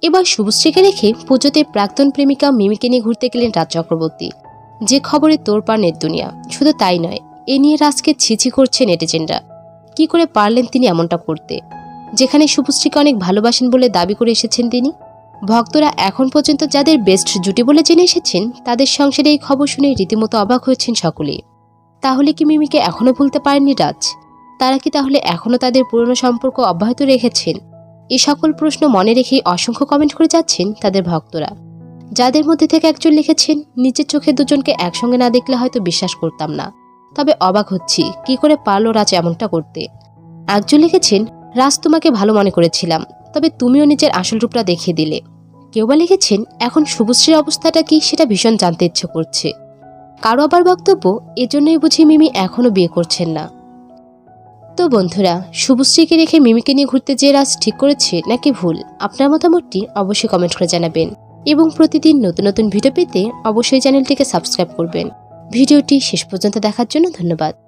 এবার শুভশ্রীকে রেখে পুজোতে প্রাক্তন প্রেমিকা মিমিকে নিয়ে ঘুরতে গেলেন রাজ চক্রবর্তী, যে খবরে তোড়পাড় নেট দুনিয়া। শুধু তাই নয়, এ নিয়ে রাজকে ছিছি করছে নেটিজেনরা। কি করে পারলেন তিনি এমনটা করতে, যেখানে শুভশ্রীকে অনেক ভালোবাসেন বলে দাবি করে এসেছেন তিনি। ভক্তরা এখন পর্যন্ত যাদের বেস্ট জুটি বলে জেনে এসেছেন, তাদের সংসারে এই খবর শুনে রীতিমতো অবাক হয়েছেন সকলেই। তাহলে কি মিমিকে এখনো ভুলতে পারেননি রাজ? তারা কি তাহলে এখনো তাদের পুরনো সম্পর্ক অব্যাহত রেখেছেন? এই সকল প্রশ্ন মনে রেখেই অসংখ্য কমেন্ট করে যাচ্ছেন তাদের ভক্তরা, যাদের মধ্যে থেকে একজন লিখেছেন, নিজের চোখে দুজনকে একসঙ্গে না দেখলে হয়তো বিশ্বাস করতাম না, তবে অবাক হচ্ছি কি করে পারল রাজ এমনটা করতে। একজন লিখেছেন, রাজ তোমাকে ভালো মনে করেছিলাম, তবে তুমিও নিজের আসল রূপটা দেখিয়ে দিলে। কেউ বা লিখেছেন, এখন শুভশ্রীর অবস্থাটা কি সেটা ভীষণ জানতে ইচ্ছে করছে। কারো আবার বক্তব্য, এজন্যই বুঝি মিমি এখনো বিয়ে করছেন না। তো বন্ধুরা, শুভশ্রীকে রেখে মিমিকে নিয়ে ঘুরতে যেয়ে রাজ ঠিক করেছে নাকি ভুল? আপনার মতামতটি অবশ্যই কমেন্ট করে জানাবেন এবং প্রতিদিন নতুন নতুন ভিডিও পেতে অবশ্যই চ্যানেলটিকে সাবস্ক্রাইব করবেন। ভিডিওটি শেষ পর্যন্ত দেখার জন্য ধন্যবাদ।